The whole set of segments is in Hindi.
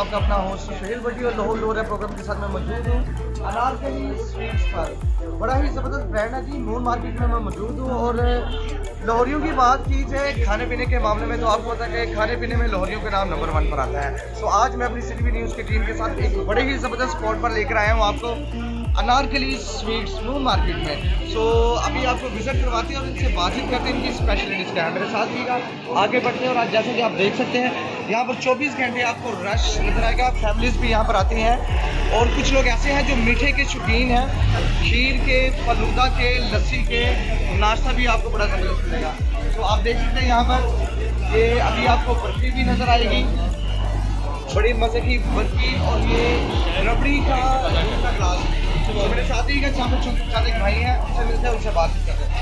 आपका अपना होस्ट सुहेल भट्टी और लाहौर लोहरा प्रोग्राम के साथ मैं मौजूद हूँ अनारकली स्वीट्स पर। बड़ा ही ज़बरदस्त ब्रांड है जी, नून मार्केट में मैं मौजूद हूँ। और लाहौरियों की बात की जाए खाने पीने के मामले में तो आपको पता है कि खाने पीने में लाहौरियों का नाम नंबर 1 पर आता है। सो आज मैं अपनी सिटी न्यूज़ की टीम के साथ एक बड़े ही ज़बरदस्त स्पॉट पर लेकर आया हूँ आपको अनारकली स्वीट्स नून मार्केट में। सो अभी आपको विजिट करवाते हैं और इनसे बातचीत करते हैं इनकी स्पेशलिटीज़ क्या है। मेरे साथ ही आगे बढ़ते हैं और आज जैसे कि आप देख सकते हैं यहाँ पर 24 घंटे आपको रश नजर आएगा। फैमिलीज़ भी यहाँ पर आती हैं और कुछ लोग ऐसे हैं जो मीठे के शौकीन हैं, खीर के, फलूदा के, लस्सी के, नाश्ता भी आपको बड़ा ज़बरदस्त मिलेगा। तो आप देख सकते हैं यहाँ पर ये अभी आपको बर्फी भी नज़र आएगी, बड़ी मज़े की बर्फी, और ये रबड़ी का ग्लास। तो मेरे साथी का साथ एक भाई हैं, उनसे मिलते हैं, उनसे बात करते हैं।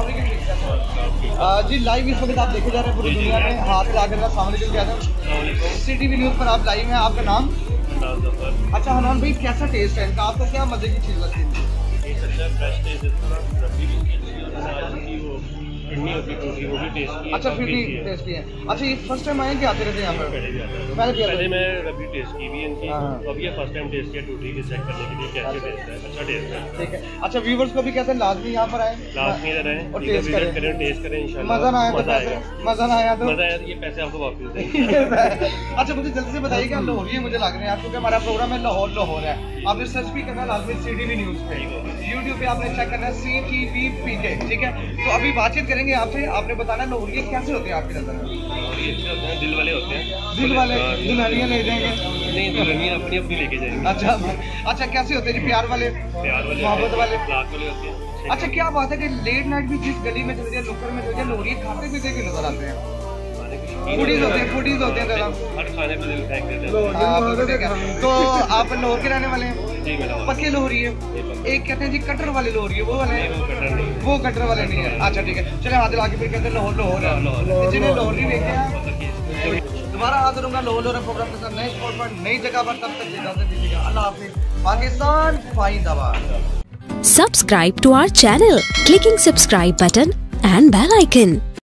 जी लाइव इस वक्त आप देखे जा रहे हैं पूरी दुनिया में, हाथ लाकर का सामने चल गया था। सिटी न्यूज़ पर आप लाइव हैं, आपका नाम? अच्छा हनान भाई, कैसा टेस्ट है इनका, आपको क्या मज़े की चीज़ लगती है? अच्छा फिर भी टेस्ट की है। अच्छा ये फर्स्ट टाइम आए कि आते रहते हैं यहाँ पर? पहले मैं रबड़ी टेस्ट की भी इनकी, अब ये फर्स्ट टाइम टेस्ट किया टूटी के चेक करने के लिए कैसे टेस्ट है। अच्छा टेस्ट है, ठीक है। अच्छा व्यूवर्स को भी कहते हैं लाजमी यहाँ पर आए, लाजमी इधर आए और टेस्ट करें इंशाल्लाह। मज़ा ना आया तो मज़ा ना आया तो ये पैसे आपको वापस देंगे। अच्छा मुझे जल्दी से बताइए कि लाहौरी मुझे लग रहे हैं आपको, हमारा प्रोग्राम है लाहौर है। आपने सर्च भी करना है लाजमी CTV न्यूज़ पे, यूट्यूब पे आपने चेक करना है CTV PK, ठीक है। तो अभी बातचीत करेंगे आपसे, आपने बताना लाहौरी कैसे होते हैं आपकी नज़र में? दिल वाले होते हैं। दिल वाले दुल्हनियाँ ले जाएंगे? नहीं, दुल्हनियाँ अपनी अपनी लेके जाएंगे। अच्छा कैसे होते हैं? प्यार वाले, मोहब्बत वाले, क्लास वाले होते हैं। अच्छा क्या बात है कि लेट नाइट भी जिस गली में चले जाए, नुक्कड़ में चले जाए, लाहौरी खाते पीते भी नजर आते हैं। फूडीज होते हैं हर खाने पे दिल फेंक देते हैं। तो आप लाहौर के रहने वाले हैं? जी मैं पक्के लाहौरी है। एक कहते हैं जी कटर वाले लाहौरी है, वो वाले वो कटर वाले नहीं है। अच्छा ठीक है, चले हाथ आगे फिर कहते हैं लाहौर है। जिन्हें लाहौर नहीं देखे हैं दोबारा हाजिर होगा लाहौर प्रोग्राम के साथ नए स्पॉट पर नई जगह पर। तब तक इजाजत दीजिएगा, अल्लाह हाफिज़। पाकिस्तान जिंदाबाद। Subscribe to our channel, clicking subscribe button and bell icon.